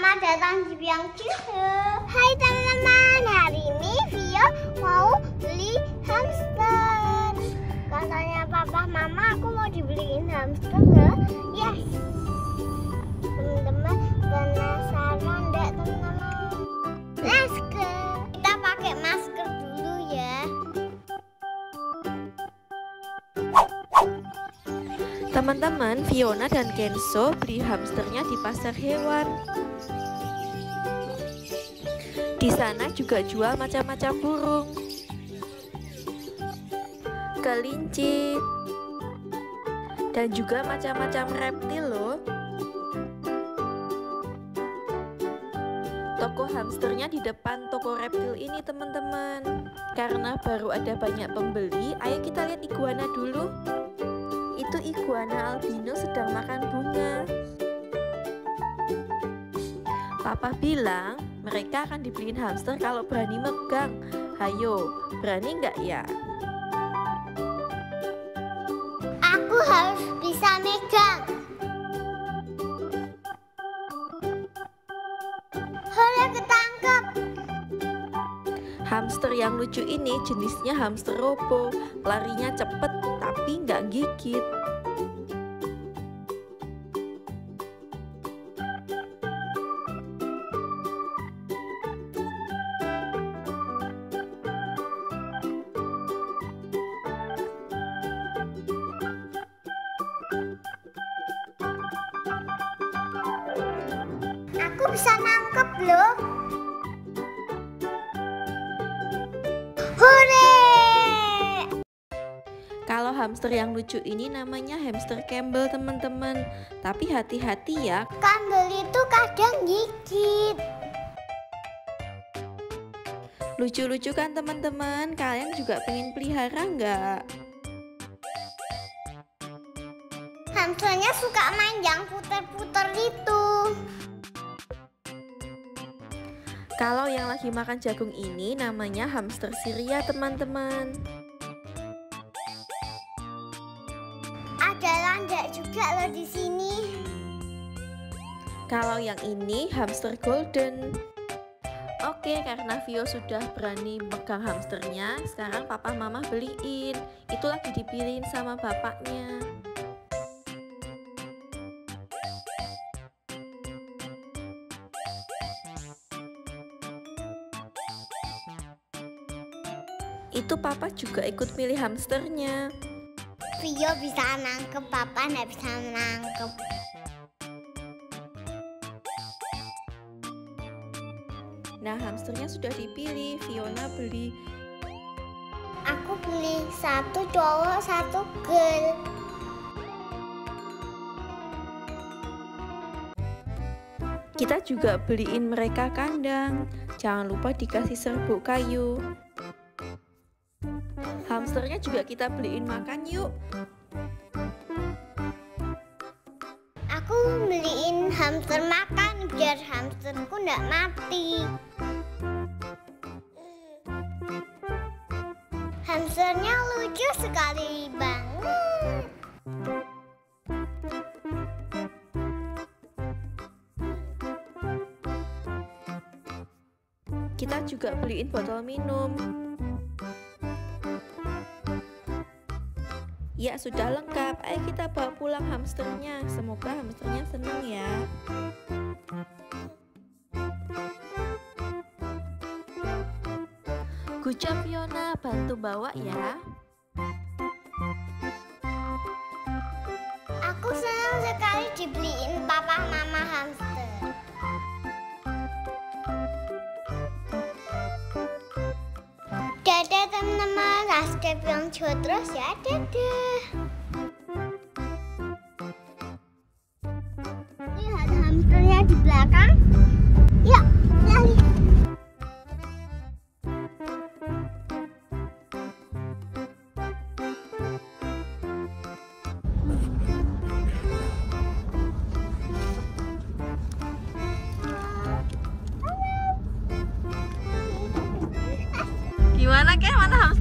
Selamat datang di Biang Cihu. Hai teman-teman, hari ini Vio mau beli hamster. Katanya papa mama aku mau dibeliin hamster ya. Yes. Teman-teman penasaran enggak teman-teman? Let's go. Kita pakai masker dulu ya. Teman-teman, Fiona dan Kenzo beli hamsternya di pasar hewan. Di sana juga jual macam-macam burung, kelinci, dan juga macam-macam reptil loh. Toko hamsternya di depan toko reptil ini teman-teman. Karena baru ada banyak pembeli, ayo kita lihat iguana dulu. Itu iguana albino sedang makan bunga. Papa bilang mereka akan dibeliin hamster kalau berani megang. Hayo, berani nggak ya? Aku harus bisa megang. Hore, ketangkep. Hamster yang lucu ini jenisnya hamster robo. Larinya cepet tapi nggak gigit. Aku bisa nangkep loh. Hore! Kalau hamster yang lucu ini namanya hamster Campbell teman-teman. Tapi hati-hati ya. Campbell itu kadang gigit. Lucu-lucu kan teman-teman? Kalian juga pengen pelihara nggak? Hamsternya suka main yang puter-puter itu. Kalau yang lagi makan jagung ini namanya hamster Syria teman-teman. Ada landak juga loh di sini. Kalau yang ini hamster golden. Oke, karena Vio sudah berani megang hamsternya, sekarang papa mama beliin. Itu lagi dipilihin sama bapaknya. Itu papa juga ikut milih hamsternya. Vio bisa nangkep, papa nggak bisa nangkep. Nah, hamsternya sudah dipilih, Fiona beli. Aku beli satu cowok, satu girl. Kita juga beliin mereka kandang. Jangan lupa dikasih serbuk kayu. Hamsternya juga kita beliin makan yuk. Aku beliin hamster makan biar hamsterku nggak mati. Hamsternya lucu sekali banget. Kita juga beliin botol minum. Ya, sudah lengkap. Ayo kita bawa pulang hamsternya. Semoga hamsternya senang ya. Good job Fiona, bantu bawa ya. Aku senang sekali dibeliin papa mama hamster. Dadah teman-teman, subscribe Biang Cihu terus ya. Dadah. Lihat hamsternya di belakang. Yuk, lari. Gimana Keh? Mana hamster?